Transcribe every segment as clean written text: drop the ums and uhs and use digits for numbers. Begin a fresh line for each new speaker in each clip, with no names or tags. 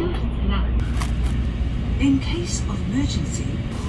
In case of emergency,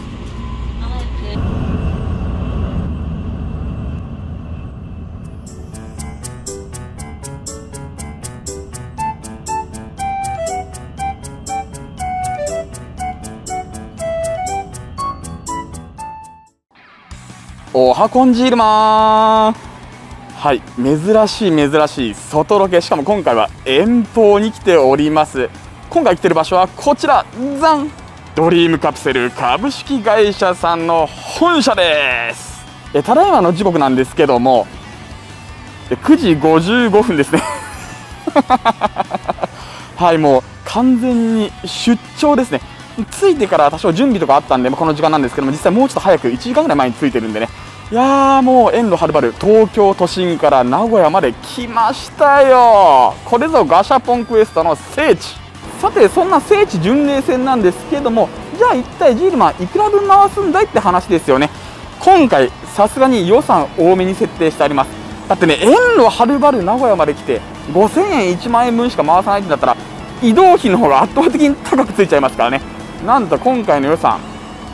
おはこんジールマン。はい、珍しい外ロケ、しかも今回は遠方に来ております。今回来てる場所はこちら、ザンドリームカプセル株式会社さんの本社です。ただいまの時刻なんですけども9時55分ですねはい、もう完全に出張ですね。着いてから多少準備とかあったんで、この時間なんですけども、実際もうちょっと早く1時間ぐらい前に着いてるんでね、いやーもう遠路はるばる東京都心から名古屋まで来ましたよ。これぞガシャポンクエストの聖地。さて、そんな聖地巡礼戦なんですけども、じゃあ一体ジールマンいくら分回すんだいって話ですよね。今回さすがに予算多めに設定してあります。だってね、遠路はるばる名古屋まで来て5000円1万円分しか回さないんだったら移動費の方が圧倒的に高くついちゃいますからね。なんと今回の予算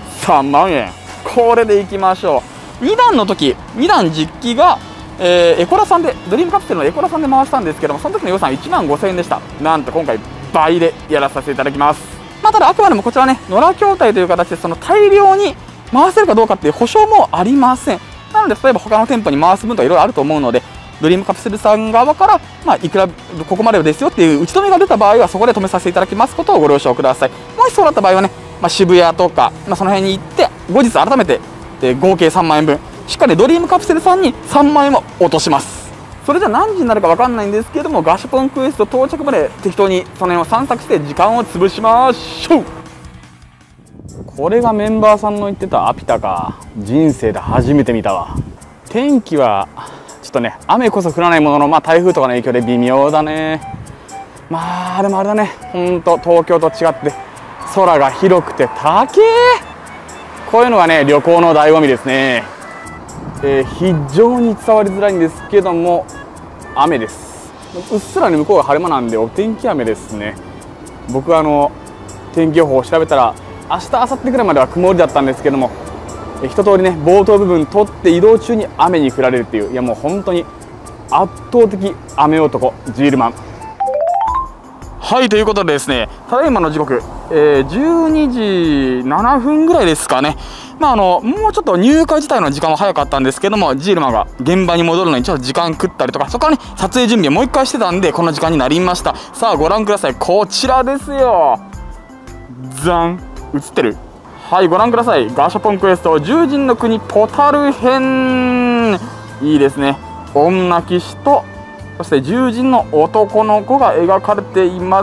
3万円、これでいきましょう。2段の時、2段実機が、エコラさんで、ドリームカプセルのエコラさんで回したんですけども、その時の予算1万5000円でした。なんと今回倍でやらさせていただきます。ただあくまでもこちらね、野良筐体という形でその大量に回せるかどうかっていう保証もありません。なので例えば他の店舗に回す分とかいろいろあると思うので、ドリームカプセルさん側からいくらここまでですよっていう打ち止めが出た場合はそこで止めさせていただきますことをご了承ください。もしそうだった場合はね、渋谷とか、その辺に行って後日改めて、合計3万円分しっかりドリームカプセルさんに3万円を落とします。それじゃ何時になるか分かんないんですけども、ガシャポンクエスト到着まで適当にその辺を散策して時間を潰しましょう。これがメンバーさんの言ってたアピタか。人生で初めて見たわ。天気はちょっとね、雨こそ降らないものの、台風とかの影響で微妙だね。でもあれだね、ほんと東京と違って空が広くて高え。こういうのがね、旅行の醍醐味ですね。非常に伝わりづらいんですけども、雨です。うっすらに向こうが晴れ間なんでお天気雨ですね。僕天気予報を調べたら明日明後日ぐらいまでは曇りだったんですけども、一通りね冒頭部分取って移動中に雨に降られるっていう、いやもう本当に圧倒的雨男ジールマン。はい、ということでですね、ただいまの時刻、12時7分ぐらいですかね。もうちょっと入会自体の時間は早かったんですけども、ジールマンが現場に戻るのにちょっと時間食ったりとか、そこからね撮影準備をもう一回してたんでこの時間になりました。さあご覧ください、こちらですよ。ザン、映ってる？はい、ご覧ください。ガシャポンクエスト獣人の国ポタル編、いいですね。女騎士とそして獣人の男の子が描かれています。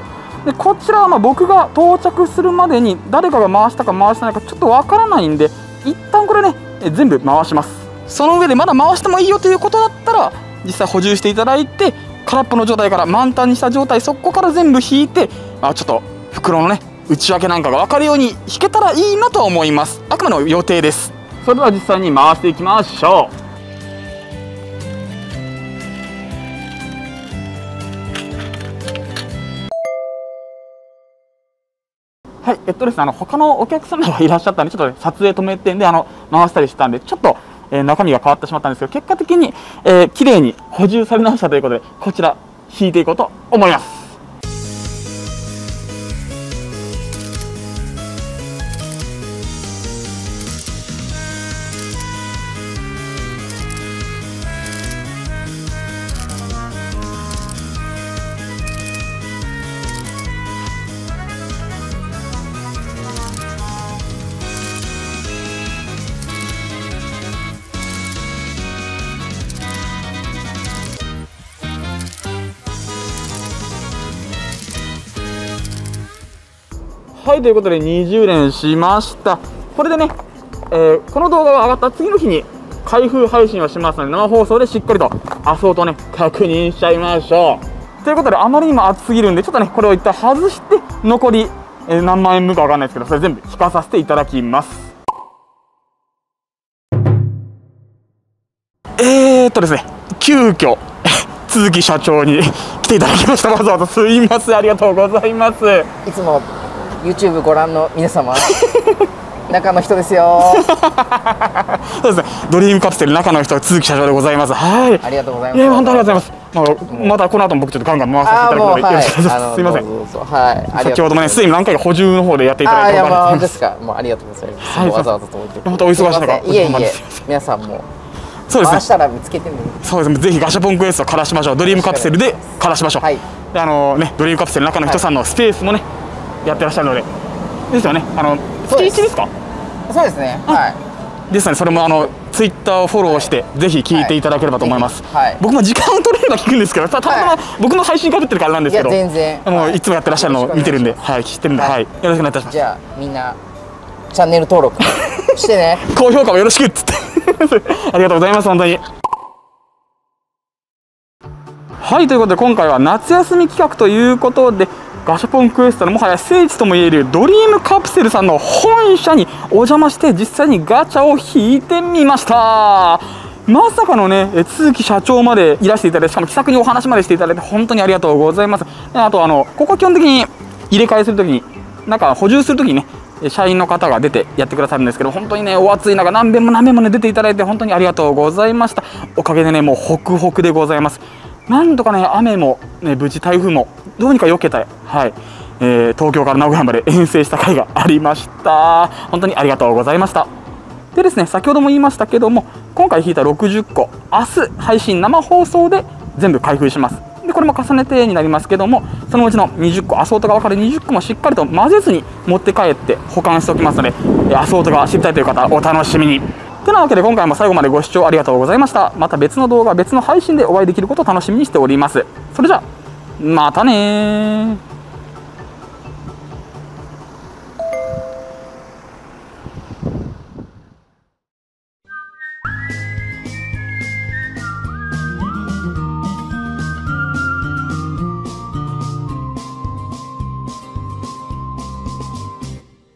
でこちらは僕が到着するまでに誰かが回したか回してないかちょっとわからないんで、一旦これね全部回します。その上でまだ回してもいいよということだったら実際補充していただいて、空っぽの状態から満タンにした状態、そこから全部引いて、ちょっと袋のね内訳なんかが分かるように引けたらいいなとは思います。あくまでも予定です。それでは実際に回していきましょう。はい、ですね、他のお客様がいらっしゃったんで、ちょっと、撮影止めてんで、回したりしたんで、ちょっと、中身が変わってしまったんですけど、結果的に、綺麗に補充され直したということで、こちら、引いていこうと思います。はい、ということで20連しました。これでね、この動画が上がった次の日に開封配信をしますので、生放送でしっかりとアソートね確認しちゃいましょう。ということで、あまりにも熱すぎるんで、ちょっとねこれを一旦外して残り、何万円分か分かんないですけど、それ全部引かさせていただきます。ですね、急遽鈴木社長に来ていただきました。わざわざすいません、ありがとうございます。
いつも YouTube ご覧の皆様中の人ですよ。
そうですね、ドリームカプセル中の人鈴木社長でございます。はい、
ありがとうございます。
本当にありがとうございます。またこの後も僕ちょっとガンガン回させていただくのでよろしくお願いします。すいません。
はい、
先ほどもねすでに何回か補充の方でやっていただいて
本当ですか。もうありがとうございます。わざわざと思って。
本当お忙しい中、
いえいえ、皆さんも
そうですね。
回したら見つけてみる。
そうですね。ぜひガシャポンクエスト枯らしましょう。ドリームカプセルで枯らしましょう。はい。でねドリームカプセル中の人さんのスペースもねやってらっしゃるのでですよね。月1ですか？
そうですね。はい。
ですのでそれもツイッターをフォローしてぜひ聞いていただければと思います。僕も時間を取れれば聞くんですけど、たま僕の配信かぶってるからなんですけど、
全然
いつもやってらっしゃるのを見てるんで、はい、知ってるんで、はい、よろしくお願いいたします。
じゃあみんなチャンネル登録してね。
高評価もよろしくっつってありがとうございます本当に。はい、ということで今回は夏休み企画ということでガシャポンクエストのもはや聖地ともいえるドリームカプセルさんの本社にお邪魔して実際にガチャを引いてみました。まさかのね鈴木社長までいらしていただいて、しかも気さくにお話までしていただいて本当にありがとうございます。あとここは基本的に入れ替えするときになんか補充するときにね社員の方が出てやってくださるんですけど、本当にねお暑い中何遍もね出ていただいて本当にありがとうございました。おかげでねもうホクホクでございます。なんとかね雨もね無事台風もどうにか避けたい、はい、東京から名古屋まで遠征した甲斐がありました。本当にありがとうございました。でですね、先ほども言いましたけども今回引いた60個明日配信生放送で全部開封します。でこれも重ねてになりますけども、そのうちの20個アソートが分かる20個もしっかりと混ぜずに持って帰って保管しておきますので、アソートが知りたいという方お楽しみに。てなわけで今回も最後までご視聴ありがとうございました。また別の動画別の配信でお会いできることを楽しみにしております。それじゃあまたねー。